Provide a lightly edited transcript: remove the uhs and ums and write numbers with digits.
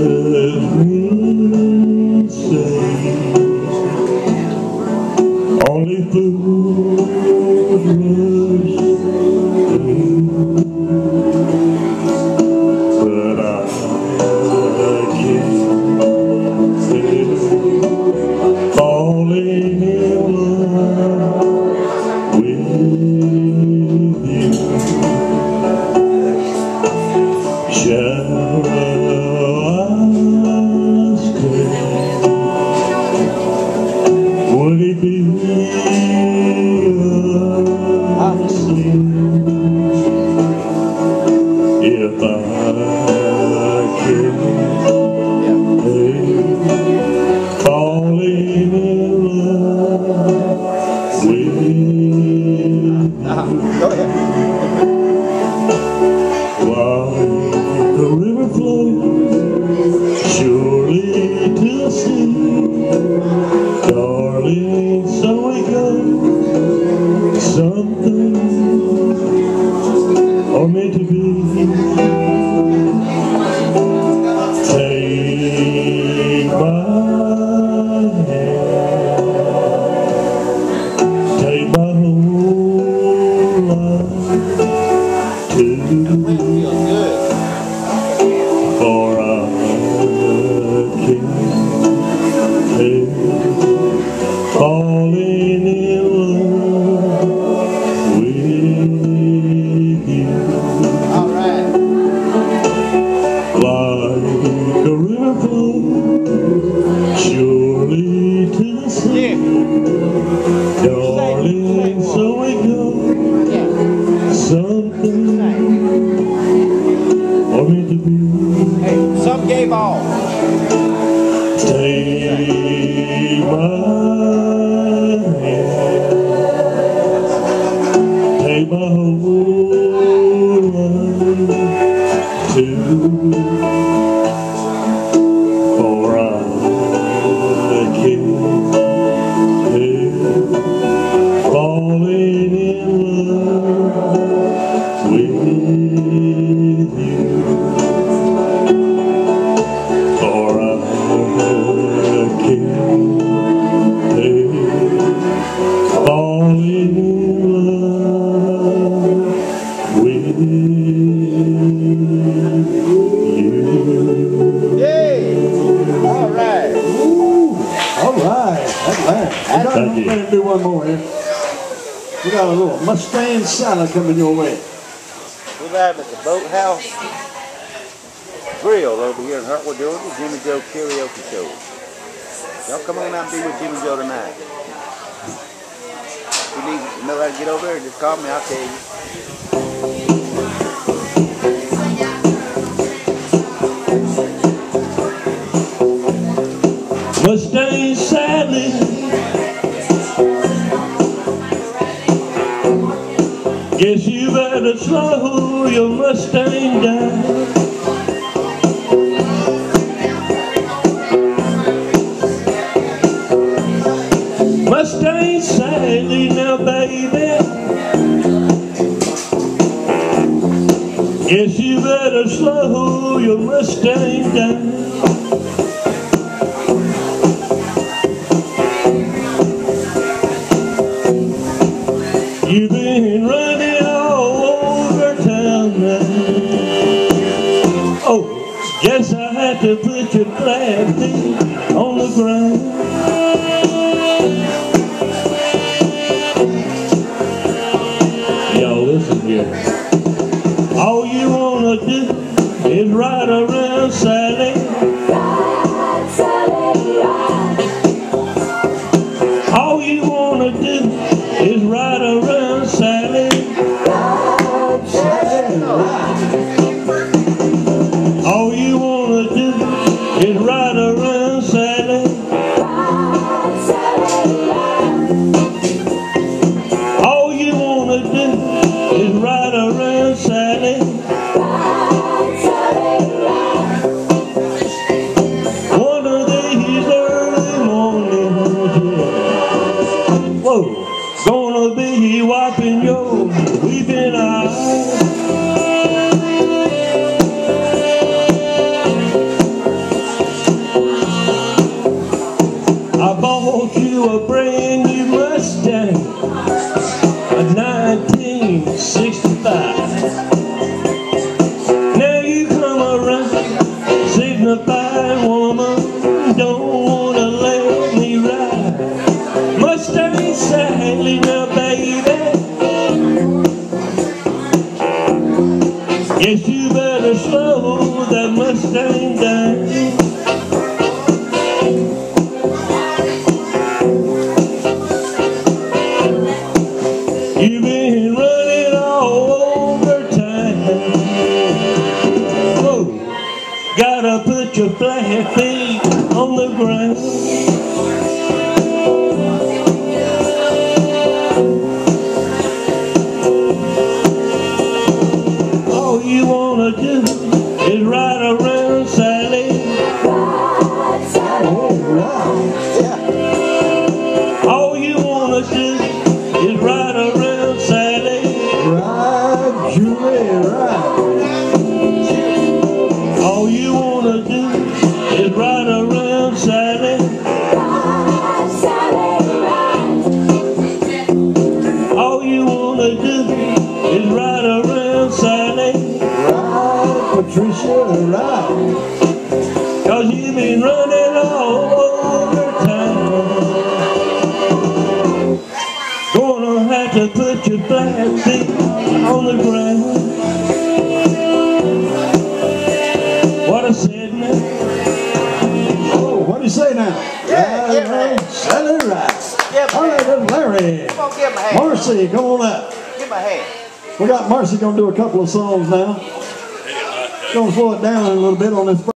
me say only fools rush through, but I can't help falling in love with you. Shall would it be a sin if I can't falling in love with you? Go ahead. While the river flows surely to the sea, darling, so we go. Something or meant to be. Take my hand, take my whole life too, for I can't help falling in love with you. All right. Like a river flows surely to the sea, darling, so we go. Something or meant to be. Hey, some gave all. Take my hand, take my whole life too, for I can't help falling in love with you, for I can't help falling in love with you. Yay! All right. All right, that's right. Thank you. We're going to do one more here. We got a little Mustang salad coming your way. We're live at the Boathouse Grill over here in Hartwell, Georgia. Jimmy Joe Karaoke Show. Y'all come on out and be with Jimmy Joe tonight. If you need to know how to get over there, just call me, I'll tell you. Mustang Sally, guess you better slow your Mustang down. Mustang Sally, now baby, guess you better slow your Mustang down. You've been running all over town now. Oh, guess I had to put your glad feet on the ground. Y'all listen here. All you wanna do is ride around Sally. Ride, Sally, ride. All you wanna do is ride around Sally. Ride, Sally, ride. All you wanna do is ride around Sally. Ride, Sally, ride. All you wanna do is ride around Sally. Ride, Sally, ride. One of these early mornings, yeah. Whoa, gonna be wiping your weeping eyes. a fine woman, don't wanna let me ride. Mustang Sally now, baby. Yes, you better slow that Mustang down. You've been running all over town. Whoa, gotta put your flat feet on the ground. All you wanna do is ride around, Sally. Ride, Sally, ride. All you wanna do is ride around, Sally. Ride, Julie, ride. All you wanna do is ride around, Sally. Ride, Sally, ride. All you wanna do is ride around, Sally. Ride, Patricia, ride. 'Cause you've been running all over town. Gonna have to put your flat feet on the ground. What I said now? Oh, what do you say now? Yeah, Ride, man. Sally, ride. Yeah, All right, man. then Larry. Come on, give him a hand. Marcy, come on up. Give him a hand. We got Marcy gonna do a couple of songs now. Gonna slow it down a little bit on this.